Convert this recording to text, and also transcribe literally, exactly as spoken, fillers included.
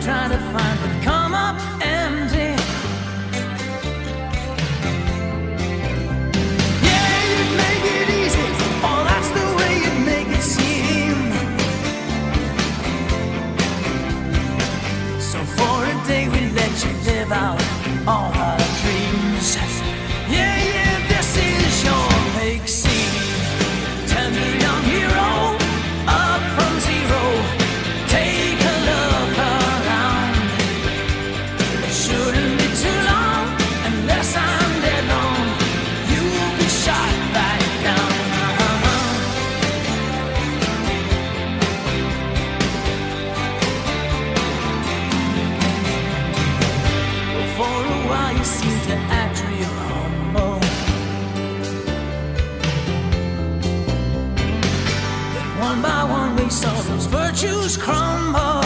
try to find would come up empty. Yeah, you'd make it easy, oh, that's the way you'd make it seem. So for a day we let you live out all our dreams. Yeah, yeah, this is your make scene. Tender young hero, up from zero. Take a look around. It shouldn't be too long, unless I'm dead long. You'll be shot back down. Well, for a while you seem to act real humble. One by one we saw those virtues crumble.